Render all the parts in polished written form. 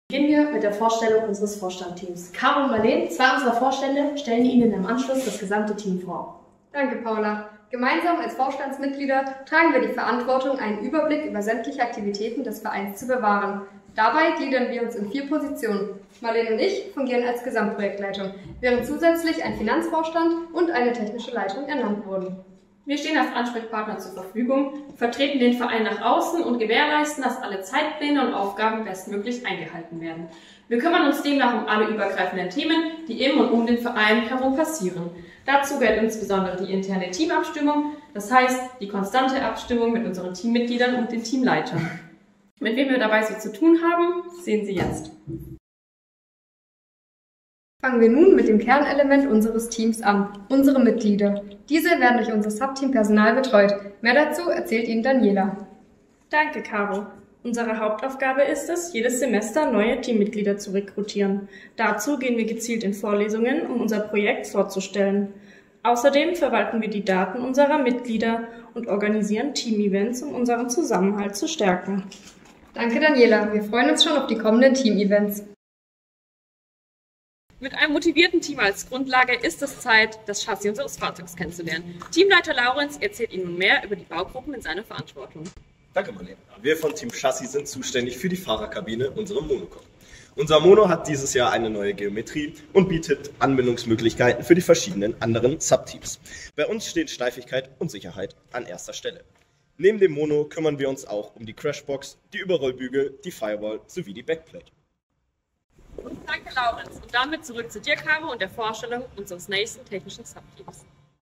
Beginnen wir mit der Vorstellung unseres Vorstandteams. Caro und Marlene, zwei unserer Vorstände, stellen Ihnen im Anschluss das gesamte Team vor. Danke, Paula. Gemeinsam als Vorstandsmitglieder tragen wir die Verantwortung, einen Überblick über sämtliche Aktivitäten des Vereins zu bewahren. Dabei gliedern wir uns in 4 Positionen. Marlene und ich fungieren als Gesamtprojektleitung, während zusätzlich ein Finanzvorstand und eine technische Leitung ernannt wurden. Wir stehen als Ansprechpartner zur Verfügung, vertreten den Verein nach außen und gewährleisten, dass alle Zeitpläne und Aufgaben bestmöglich eingehalten werden. Wir kümmern uns demnach um alle übergreifenden Themen, die im und um den Verein herum passieren. Dazu gehört insbesondere die interne Teamabstimmung, das heißt die konstante Abstimmung mit unseren Teammitgliedern und den Teamleitern. Mit wem wir dabei so zu tun haben, sehen Sie jetzt. Fangen wir nun mit dem Kernelement unseres Teams an, unsere Mitglieder. Diese werden durch unser Subteam Personal betreut. Mehr dazu erzählt Ihnen Daniela. Danke, Caro. Unsere Hauptaufgabe ist es, jedes Semester neue Teammitglieder zu rekrutieren. Dazu gehen wir gezielt in Vorlesungen, um unser Projekt vorzustellen. Außerdem verwalten wir die Daten unserer Mitglieder und organisieren Team-Events, um unseren Zusammenhalt zu stärken. Danke, Daniela. Wir freuen uns schon auf die kommenden Team-Events. Mit einem motivierten Team als Grundlage ist es Zeit, das Chassis unseres Fahrzeugs kennenzulernen. Teamleiter Laurenz erzählt Ihnen nun mehr über die Baugruppen in seiner Verantwortung. Danke, Marlene. Wir von Team Chassis sind zuständig für die Fahrerkabine unserem Monocom. Unser Mono hat dieses Jahr eine neue Geometrie und bietet Anbindungsmöglichkeiten für die verschiedenen anderen Subteams. Bei uns stehen Steifigkeit und Sicherheit an erster Stelle. Neben dem Mono kümmern wir uns auch um die Crashbox, die Überrollbügel, die Firewall sowie die Backplate. Danke, Laurenz. Und damit zurück zu dir, Caro, und der Vorstellung unseres nächsten technischen Subteams.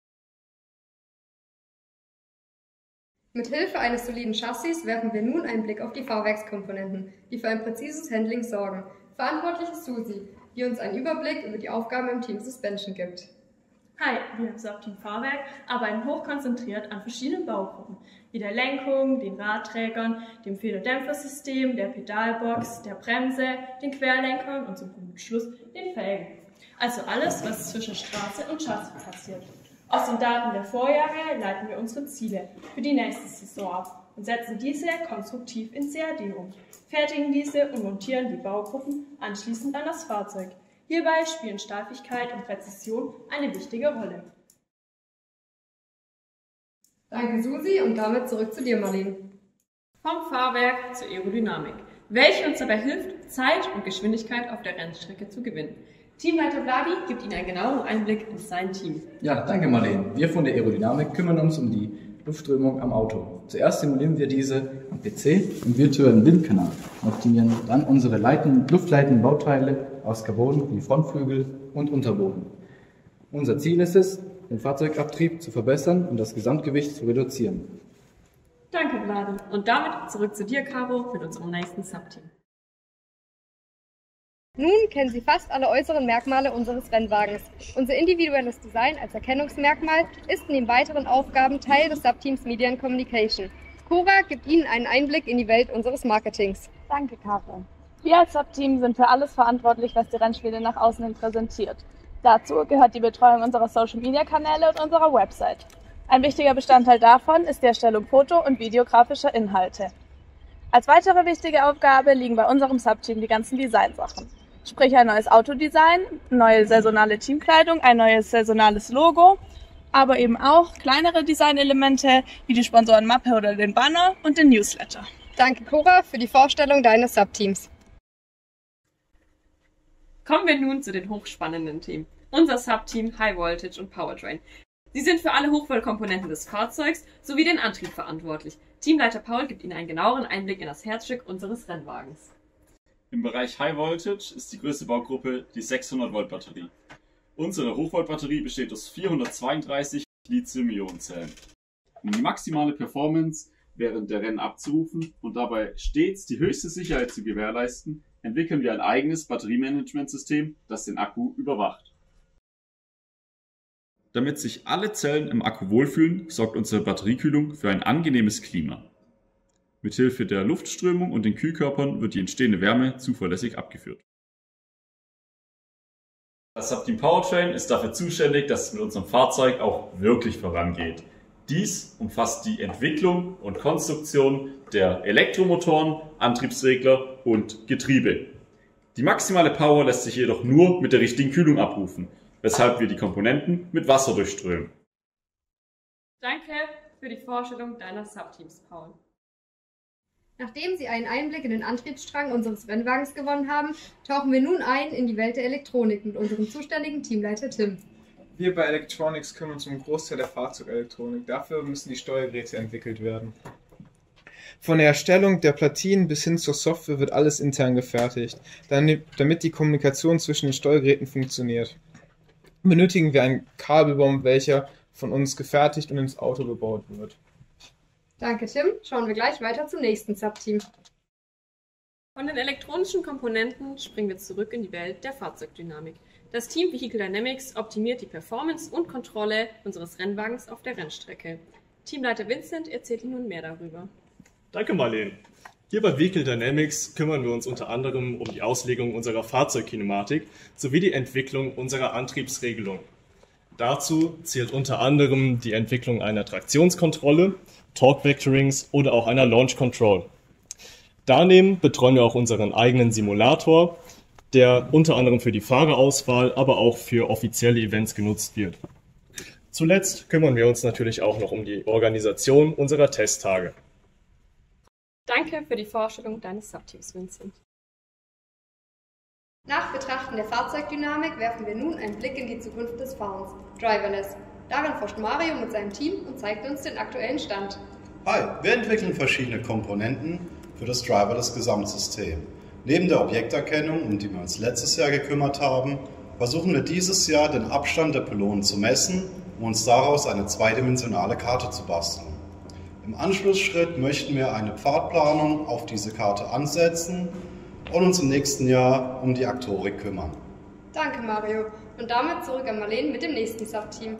Mit Hilfe eines soliden Chassis werfen wir nun einen Blick auf die Fahrwerkskomponenten, die für ein präzises Handling sorgen. Verantwortlich ist Susi, die uns einen Überblick über die Aufgaben im Team Suspension gibt. Hi, wir im Subteam Fahrwerk arbeiten hochkonzentriert an verschiedenen Baugruppen, wie der Lenkung, den Radträgern, dem Federdämpfersystem, der Pedalbox, der Bremse, den Querlenkern und zum guten Schluss den Felgen. Also alles, was zwischen Straße und Chassis passiert. Aus den Daten der Vorjahre leiten wir unsere Ziele für die nächste Saison ab und setzen diese konstruktiv in CAD um, fertigen diese und montieren die Baugruppen anschließend an das Fahrzeug. Hierbei spielen Steifigkeit und Präzision eine wichtige Rolle. Danke, Susi, und damit zurück zu dir, Marlene. Vom Fahrwerk zur Aerodynamik, welche uns dabei hilft, Zeit und Geschwindigkeit auf der Rennstrecke zu gewinnen. Teamleiter Vladi gibt Ihnen einen genaueren Einblick in sein Team. Ja, danke Marlene. Wir von der Aerodynamik kümmern uns um die Luftströmung am Auto. Zuerst simulieren wir diese am PC im virtuellen Windkanal und optimieren dann unsere luftleitenden Bauteile aus Carbon wie Frontflügel und Unterboden. Unser Ziel ist es, den Fahrzeugabtrieb zu verbessern und das Gesamtgewicht zu reduzieren. Danke, Vladi. Und damit zurück zu dir, Caro, mit unserem nächsten Subteam. Nun kennen Sie fast alle äußeren Merkmale unseres Rennwagens. Unser individuelles Design als Erkennungsmerkmal ist neben weiteren Aufgaben Teil des Subteams Media and Communication. Cora gibt Ihnen einen Einblick in die Welt unseres Marketings. Danke, Caro. Wir als Subteam sind für alles verantwortlich, was die Rennspiele nach außen hin präsentiert. Dazu gehört die Betreuung unserer Social-Media-Kanäle und unserer Website. Ein wichtiger Bestandteil davon ist die Erstellung foto- und videografischer Inhalte. Als weitere wichtige Aufgabe liegen bei unserem Subteam die ganzen Designsachen. Sprich ein neues Autodesign, neue saisonale Teamkleidung, ein neues saisonales Logo, aber eben auch kleinere Designelemente wie die Sponsorenmappe oder den Banner und den Newsletter. Danke, Cora, für die Vorstellung deines Subteams. Kommen wir nun zu den hochspannenden Themen. Unser Subteam High Voltage und Powertrain. Sie sind für alle Hochvoltkomponenten des Fahrzeugs sowie den Antrieb verantwortlich. Teamleiter Paul gibt Ihnen einen genaueren Einblick in das Herzstück unseres Rennwagens. Im Bereich High Voltage ist die größte Baugruppe die 600 Volt Batterie. Unsere Hochvolt-Batterie besteht aus 432 Lithium-Ionen-Zellen. Um die maximale Performance während der Rennen abzurufen und dabei stets die höchste Sicherheit zu gewährleisten, entwickeln wir ein eigenes Batteriemanagementsystem, das den Akku überwacht. Damit sich alle Zellen im Akku wohlfühlen, sorgt unsere Batteriekühlung für ein angenehmes Klima. Mithilfe der Luftströmung und den Kühlkörpern wird die entstehende Wärme zuverlässig abgeführt. Das Subteam Powertrain ist dafür zuständig, dass es mit unserem Fahrzeug auch wirklich vorangeht. Dies umfasst die Entwicklung und Konstruktion der Elektromotoren, Antriebsregler und Getriebe. Die maximale Power lässt sich jedoch nur mit der richtigen Kühlung abrufen, weshalb wir die Komponenten mit Wasser durchströmen. Danke für die Vorstellung deiner Subteams, Paul. Nachdem Sie einen Einblick in den Antriebsstrang unseres Rennwagens gewonnen haben, tauchen wir nun ein in die Welt der Elektronik mit unserem zuständigen Teamleiter Tim. Wir bei Electronics kümmern uns um einen Großteil der Fahrzeugelektronik. Dafür müssen die Steuergeräte entwickelt werden. Von der Erstellung der Platinen bis hin zur Software wird alles intern gefertigt, damit die Kommunikation zwischen den Steuergeräten funktioniert. Benötigen wir einen Kabelbaum, welcher von uns gefertigt und ins Auto gebaut wird. Danke, Tim. Schauen wir gleich weiter zum nächsten Subteam. Von den elektronischen Komponenten springen wir zurück in die Welt der Fahrzeugdynamik. Das Team Vehicle Dynamics optimiert die Performance und Kontrolle unseres Rennwagens auf der Rennstrecke. Teamleiter Vincent erzählt Ihnen nun mehr darüber. Danke, Marlene. Hier bei Vehicle Dynamics kümmern wir uns unter anderem um die Auslegung unserer Fahrzeugkinematik sowie die Entwicklung unserer Antriebsregelung. Dazu zählt unter anderem die Entwicklung einer Traktionskontrolle, Torque Vectorings oder auch einer Launch Control. Daneben betreuen wir auch unseren eigenen Simulator, der unter anderem für die Fahrerauswahl, aber auch für offizielle Events genutzt wird. Zuletzt kümmern wir uns natürlich auch noch um die Organisation unserer Testtage. Danke für die Vorstellung deines Subteams, Vincent. Nach Betrachten der Fahrzeugdynamik werfen wir nun einen Blick in die Zukunft des Fahrens, Driverless. Darin forscht Mario mit seinem Team und zeigt uns den aktuellen Stand. Hi, wir entwickeln verschiedene Komponenten für das Driverless-Gesamtsystem. Neben der Objekterkennung, um die wir uns letztes Jahr gekümmert haben, versuchen wir dieses Jahr den Abstand der Pylonen zu messen, um uns daraus eine zweidimensionale Karte zu basteln. Im Anschlussschritt möchten wir eine Pfadplanung auf diese Karte ansetzen und uns im nächsten Jahr um die Aktorik kümmern. Danke, Mario. Und damit zurück an Marlene mit dem nächsten Subteam.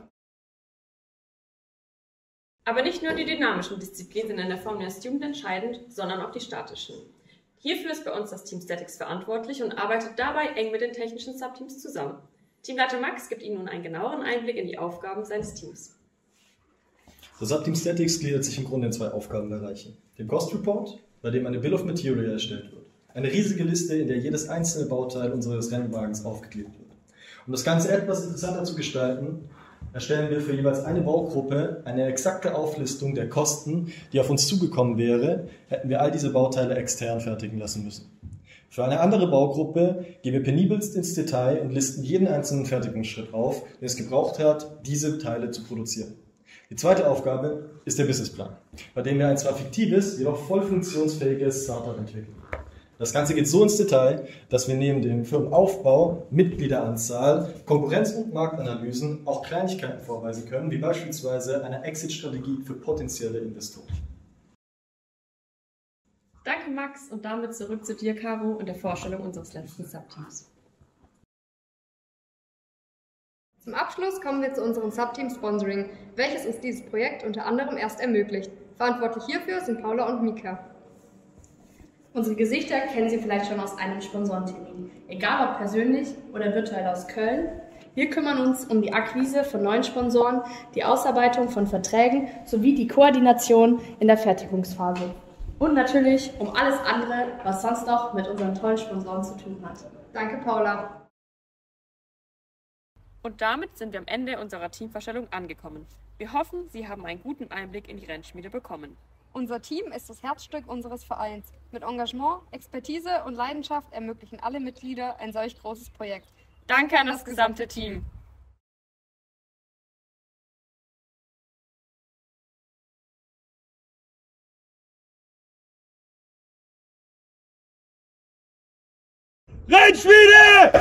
Aber nicht nur die dynamischen Disziplinen sind in der Formula Student entscheidend, sondern auch die statischen. Hierfür ist bei uns das Team Statics verantwortlich und arbeitet dabei eng mit den technischen Subteams zusammen. Teamleiter Max gibt Ihnen nun einen genaueren Einblick in die Aufgaben seines Teams. Das Subteam Statics gliedert sich im Grunde in zwei Aufgabenbereiche. Den Cost Report, bei dem eine Bill of Material erstellt wird. Eine riesige Liste, in der jedes einzelne Bauteil unseres Rennwagens aufgeklebt wird. Um das Ganze etwas interessanter zu gestalten, erstellen wir für jeweils eine Baugruppe eine exakte Auflistung der Kosten, die auf uns zugekommen wäre, hätten wir all diese Bauteile extern fertigen lassen müssen. Für eine andere Baugruppe gehen wir penibelst ins Detail und listen jeden einzelnen Fertigungsschritt auf, den es gebraucht hat, diese Teile zu produzieren. Die zweite Aufgabe ist der Businessplan, bei dem wir ein zwar fiktives, jedoch voll funktionsfähiges Startup entwickeln. Das Ganze geht so ins Detail, dass wir neben dem Firmenaufbau, Mitgliederanzahl, Konkurrenz- und Marktanalysen auch Kleinigkeiten vorweisen können, wie beispielsweise eine Exit-Strategie für potenzielle Investoren. Danke, Max, und damit zurück zu dir, Caro, und der Vorstellung unseres letzten Subteams. Zum Abschluss kommen wir zu unserem Subteam Sponsoring, welches uns dieses Projekt unter anderem erst ermöglicht. Verantwortlich hierfür sind Paula und Mika. Unsere Gesichter kennen Sie vielleicht schon aus einem Sponsorentermin, egal ob persönlich oder virtuell aus Köln. Wir kümmern uns um die Akquise von neuen Sponsoren, die Ausarbeitung von Verträgen sowie die Koordination in der Fertigungsphase. Und natürlich um alles andere, was sonst noch mit unseren tollen Sponsoren zu tun hat. Danke, Paula. Und damit sind wir am Ende unserer Teamvorstellung angekommen. Wir hoffen, Sie haben einen guten Einblick in die Rennschmiede bekommen. Unser Team ist das Herzstück unseres Vereins. Mit Engagement, Expertise und Leidenschaft ermöglichen alle Mitglieder ein solch großes Projekt. Danke an das gesamte Team. Rennschmiede!